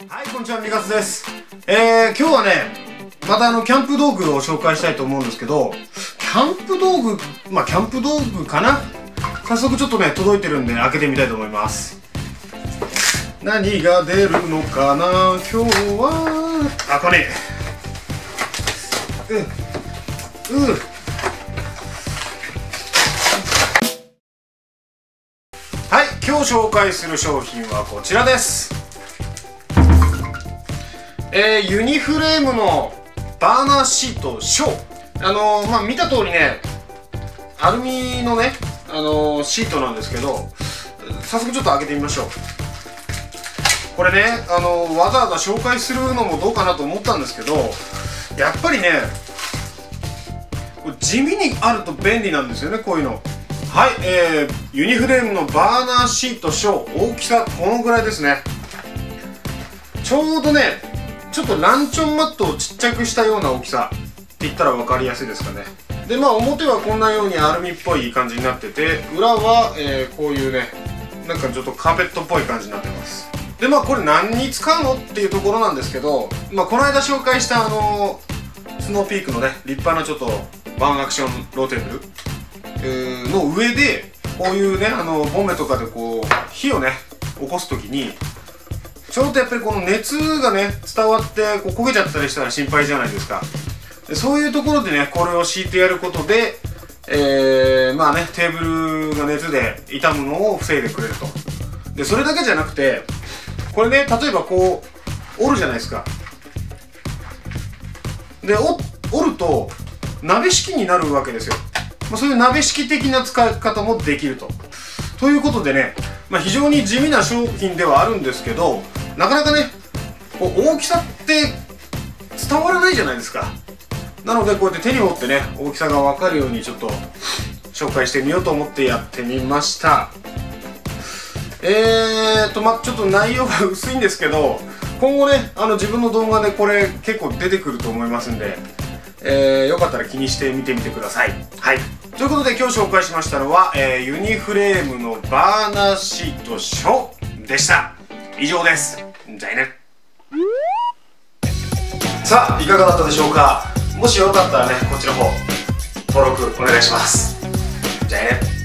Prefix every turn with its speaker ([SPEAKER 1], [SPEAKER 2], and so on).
[SPEAKER 1] はい、こんにちは、みかつです。今日はね、またキャンプ道具を紹介したいと思うんですけど、キャンプ道具、キャンプ道具かな。早速ちょっとね、届いてるんで開けてみたいと思います。何が出るのかな、今日は。あ、これ。はい、今日紹介する商品はこちらです。ユニフレームのバーナーシートショー。見た通りね、アルミのね、シートなんですけど、早速ちょっと開けてみましょう。これね、わざわざ紹介するのもどうかなと思ったんですけど、やっぱりね、地味にあると便利なんですよね、こういうの。はい、ユニフレームのバーナーシートショー、大きさこのぐらいですね。ちょうどね、ちょっとランチョンマットをちっちゃくしたような大きさって言ったら分かりやすいですかね。で、表はこんなようにアルミっぽい感じになってて、裏は、こういうね、なんかちょっとカーペットっぽい感じになってます。で、これ何に使うのっていうところなんですけど、この間紹介したスノーピークのね、立派なちょっとワンアクションローテーブル、の上で、こういうね、ボンベとかでこう、火をね、起こすときに、ちょっとやっぱりこの熱がね、伝わってこう焦げちゃったりしたら心配じゃないですか。でそういうところでね、これを敷いてやることで、テーブルが熱で傷むのを防いでくれると。で、それだけじゃなくて、これね、例えばこう、折るじゃないですか。で、折ると、鍋敷きになるわけですよ。そういう鍋敷き的な使い方もできると。ということでね、非常に地味な商品ではあるんですけど、なかなかね、こう大きさって伝わらないじゃないですか。なのでこうやって手に持ってね、大きさが分かるようにちょっと紹介してみようと思ってやってみました。ちょっと内容が薄いんですけど、今後ね、自分の動画でこれ結構出てくると思いますんで、よかったら気にしてみてみてください。はい。ということで今日紹介しましたのは、ユニフレームのバーナーシートショーでした。以上です。じゃあね。さあ、いかがだったでしょうか。もしよかったらね、こっちの方、登録お願いします。じゃあね。